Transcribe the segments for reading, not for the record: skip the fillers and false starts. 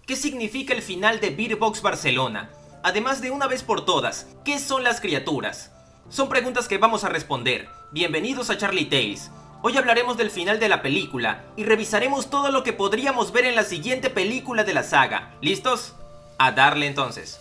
¿Qué significa el final de Beatbox Barcelona? Además de una vez por todas, ¿qué son las criaturas? Son preguntas que vamos a responder. Bienvenidos a Charlie Tales. Hoy hablaremos del final de la película y revisaremos todo lo que podríamos ver en la siguiente película de la saga. ¿Listos? A darle entonces.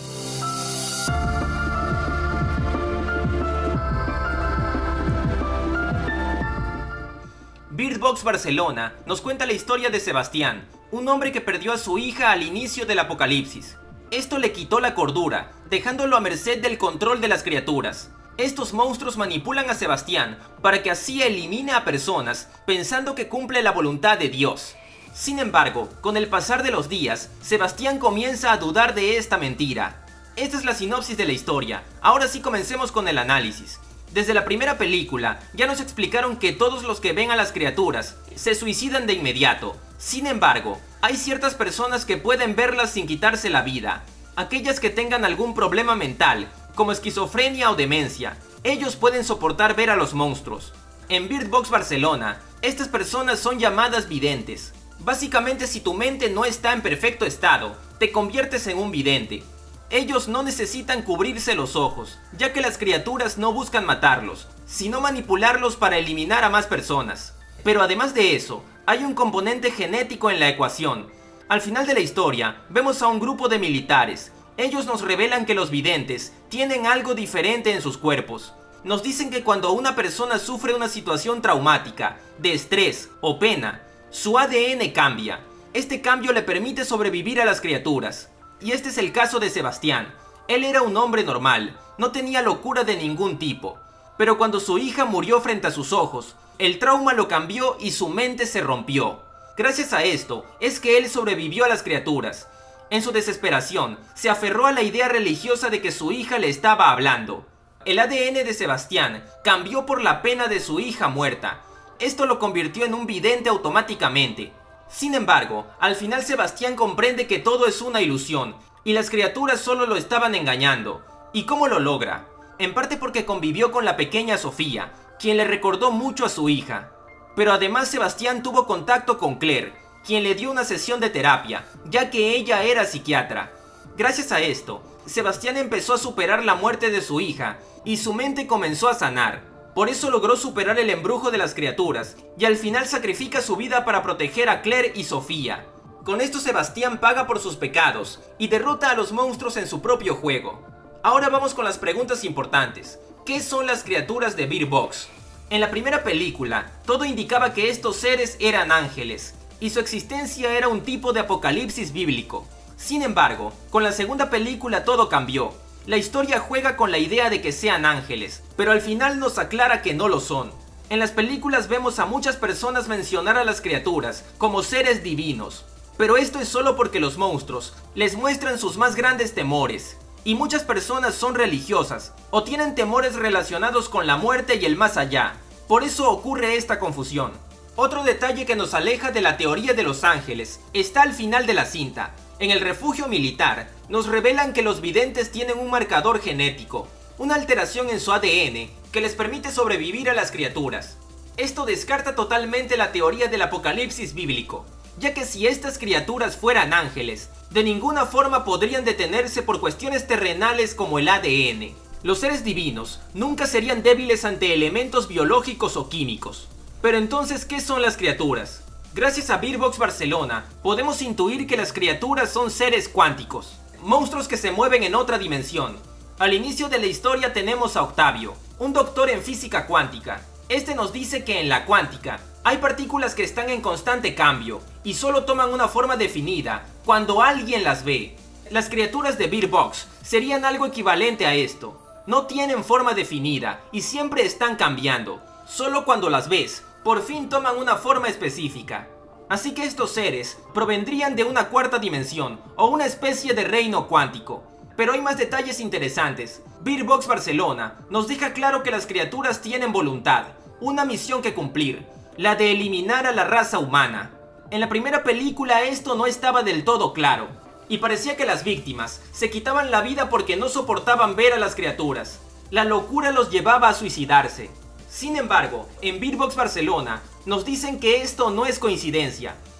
Beatbox Barcelona nos cuenta la historia de Sebastián, un hombre que perdió a su hija al inicio del apocalipsis. Esto le quitó la cordura, dejándolo a merced del control de las criaturas. Estos monstruos manipulan a Sebastián para que así elimine a personas pensando que cumple la voluntad de Dios. Sin embargo, con el pasar de los días, Sebastián comienza a dudar de esta mentira. Esta es la sinopsis de la historia. Ahora sí comencemos con el análisis. Desde la primera película ya nos explicaron que todos los que ven a las criaturas se suicidan de inmediato. Sin embargo, hay ciertas personas que pueden verlas sin quitarse la vida. Aquellas que tengan algún problema mental, como esquizofrenia o demencia, ellos pueden soportar ver a los monstruos. En Beatbox Barcelona, estas personas son llamadas videntes. Básicamente, si tu mente no está en perfecto estado, te conviertes en un vidente. Ellos no necesitan cubrirse los ojos, ya que las criaturas no buscan matarlos, sino manipularlos para eliminar a más personas. Pero además de eso, hay un componente genético en la ecuación. Al final de la historia, vemos a un grupo de militares. Ellos nos revelan que los videntes tienen algo diferente en sus cuerpos. Nos dicen que cuando una persona sufre una situación traumática, de estrés o pena, su ADN cambia. Este cambio le permite sobrevivir a las criaturas. Y este es el caso de Sebastián. Él era un hombre normal, no tenía locura de ningún tipo. Pero cuando su hija murió frente a sus ojos, el trauma lo cambió y su mente se rompió. Gracias a esto, es que él sobrevivió a las criaturas. En su desesperación, se aferró a la idea religiosa de que su hija le estaba hablando. El ADN de Sebastián cambió por la pena de su hija muerta. Esto lo convirtió en un vidente automáticamente. Sin embargo, al final Sebastián comprende que todo es una ilusión y las criaturas solo lo estaban engañando. ¿Y cómo lo logra? En parte porque convivió con la pequeña Sofía, quien le recordó mucho a su hija. Pero además Sebastián tuvo contacto con Claire, quien le dio una sesión de terapia, ya que ella era psiquiatra. Gracias a esto, Sebastián empezó a superar la muerte de su hija y su mente comenzó a sanar. Por eso logró superar el embrujo de las criaturas y al final sacrifica su vida para proteger a Claire y Sofía. Con esto Sebastián paga por sus pecados y derrota a los monstruos en su propio juego. Ahora vamos con las preguntas importantes. ¿Qué son las criaturas de Beatbox? En la primera película, todo indicaba que estos seres eran ángeles y su existencia era un tipo de apocalipsis bíblico. Sin embargo, con la segunda película todo cambió. La historia juega con la idea de que sean ángeles, pero al final nos aclara que no lo son. En las películas vemos a muchas personas mencionar a las criaturas como seres divinos, pero esto es solo porque los monstruos les muestran sus más grandes temores, y muchas personas son religiosas o tienen temores relacionados con la muerte y el más allá. Por eso ocurre esta confusión. Otro detalle que nos aleja de la teoría de los ángeles está al final de la cinta. En el refugio militar, nos revelan que los videntes tienen un marcador genético, una alteración en su ADN que les permite sobrevivir a las criaturas. Esto descarta totalmente la teoría del apocalipsis bíblico, ya que si estas criaturas fueran ángeles, de ninguna forma podrían detenerse por cuestiones terrenales como el ADN. Los seres divinos nunca serían débiles ante elementos biológicos o químicos. Pero entonces, ¿qué son las criaturas? Gracias a Beatbox Barcelona, podemos intuir que las criaturas son seres cuánticos, monstruos que se mueven en otra dimensión. Al inicio de la historia tenemos a Octavio, un doctor en física cuántica. Este nos dice que en la cuántica hay partículas que están en constante cambio y solo toman una forma definida cuando alguien las ve. Las criaturas de Beatbox serían algo equivalente a esto. No tienen forma definida y siempre están cambiando. Solo cuando las ves, por fin toman una forma específica. Así que estos seres provendrían de una cuarta dimensión o una especie de reino cuántico. Pero hay más detalles interesantes. Beatbox Barcelona nos deja claro que las criaturas tienen voluntad, una misión que cumplir, la de eliminar a la raza humana. En la primera película esto no estaba del todo claro, y parecía que las víctimas se quitaban la vida porque no soportaban ver a las criaturas. La locura los llevaba a suicidarse. Sin embargo, en Beatbox Barcelona nos dicen que esto no es coincidencia.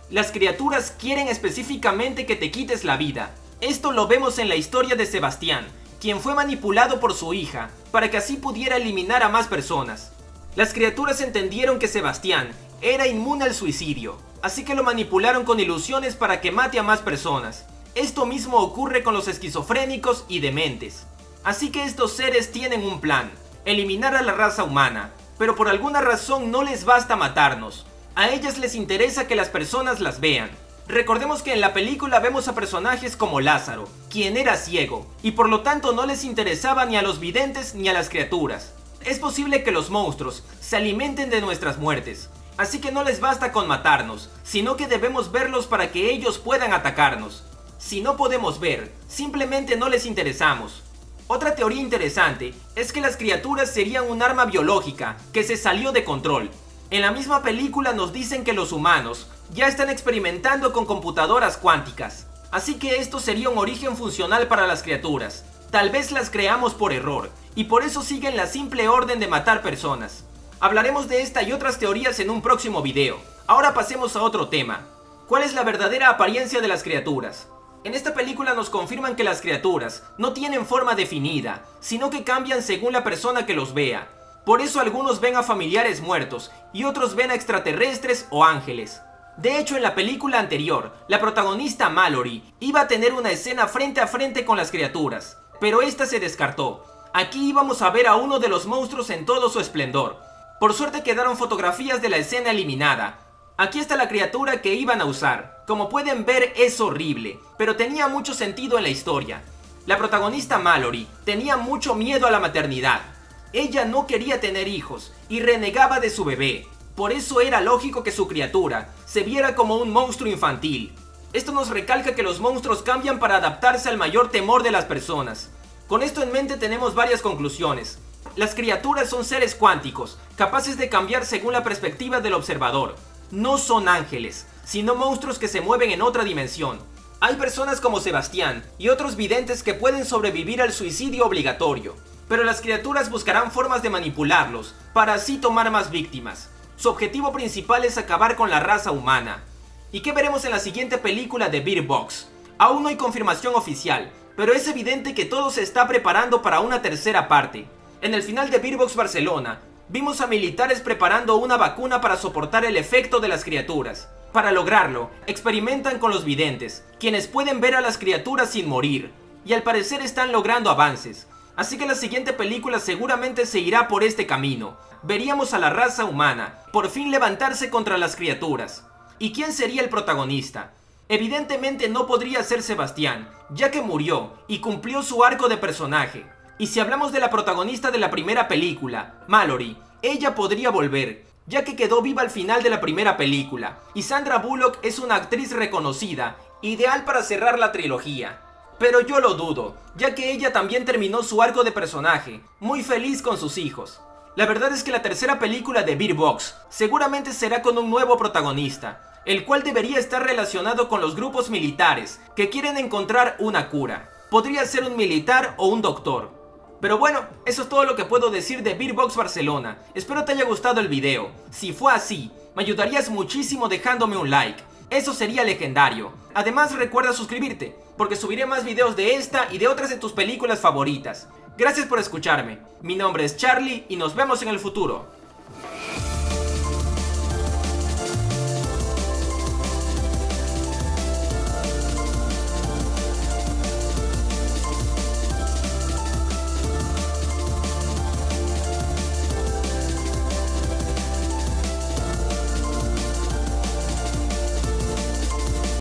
Las criaturas quieren específicamente que te quites la vida. Esto lo vemos en la historia de Sebastián, quien fue manipulado por su hija para que así pudiera eliminar a más personas. Las criaturas entendieron que Sebastián era inmune al suicidio, así que lo manipularon con ilusiones para que mate a más personas. Esto mismo ocurre con los esquizofrénicos y dementes. Así que estos seres tienen un plan: eliminar a la raza humana, pero por alguna razón no les basta matarnos. A ellas les interesa que las personas las vean. Recordemos que en la película vemos a personajes como Lázaro, quien era ciego, y por lo tanto no les interesaba ni a los videntes ni a las criaturas. Es posible que los monstruos se alimenten de nuestras muertes, así que no les basta con matarnos, sino que debemos verlos para que ellos puedan atacarnos. Si no podemos ver, simplemente no les interesamos. Otra teoría interesante es que las criaturas serían un arma biológica que se salió de control. En la misma película nos dicen que los humanos ya están experimentando con computadoras cuánticas, así que esto sería un origen funcional para las criaturas. Tal vez las creamos por error, y por eso siguen la simple orden de matar personas. Hablaremos de esta y otras teorías en un próximo video. Ahora pasemos a otro tema. ¿Cuál es la verdadera apariencia de las criaturas? En esta película nos confirman que las criaturas no tienen forma definida, sino que cambian según la persona que los vea. Por eso algunos ven a familiares muertos y otros ven a extraterrestres o ángeles. De hecho, en la película anterior, la protagonista Mallory iba a tener una escena frente a frente con las criaturas, pero esta se descartó. Aquí íbamos a ver a uno de los monstruos en todo su esplendor. Por suerte quedaron fotografías de la escena eliminada. Aquí está la criatura que iban a usar. Como pueden ver, es horrible, pero tenía mucho sentido en la historia. La protagonista Mallory tenía mucho miedo a la maternidad. Ella no quería tener hijos y renegaba de su bebé. Por eso era lógico que su criatura se viera como un monstruo infantil. Esto nos recalca que los monstruos cambian para adaptarse al mayor temor de las personas. Con esto en mente tenemos varias conclusiones. Las criaturas son seres cuánticos, capaces de cambiar según la perspectiva del observador. No son ángeles, sino monstruos que se mueven en otra dimensión. Hay personas como Sebastián y otros videntes que pueden sobrevivir al suicidio obligatorio, pero las criaturas buscarán formas de manipularlos para así tomar más víctimas. Su objetivo principal es acabar con la raza humana. ¿Y qué veremos en la siguiente película de Bird Box? Aún no hay confirmación oficial, pero es evidente que todo se está preparando para una tercera parte. En el final de Bird Box Barcelona, vimos a militares preparando una vacuna para soportar el efecto de las criaturas. Para lograrlo, experimentan con los videntes, quienes pueden ver a las criaturas sin morir, y al parecer están logrando avances. Así que la siguiente película seguramente se irá por este camino. Veríamos a la raza humana por fin levantarse contra las criaturas. ¿Y quién sería el protagonista? Evidentemente no podría ser Sebastián, ya que murió y cumplió su arco de personaje. Y si hablamos de la protagonista de la primera película, Mallory, ella podría volver, ya que quedó viva al final de la primera película, y Sandra Bullock es una actriz reconocida, ideal para cerrar la trilogía. Pero yo lo dudo, ya que ella también terminó su arco de personaje, muy feliz con sus hijos. La verdad es que la tercera película de Bird Box seguramente será con un nuevo protagonista, el cual debería estar relacionado con los grupos militares que quieren encontrar una cura. Podría ser un militar o un doctor. Pero bueno, eso es todo lo que puedo decir de Bird Box Barcelona. Espero te haya gustado el video. Si fue así, me ayudarías muchísimo dejándome un like. Eso sería legendario. Además recuerda suscribirte, porque subiré más videos de esta y de otras de tus películas favoritas. Gracias por escucharme. Mi nombre es Charlie y nos vemos en el futuro.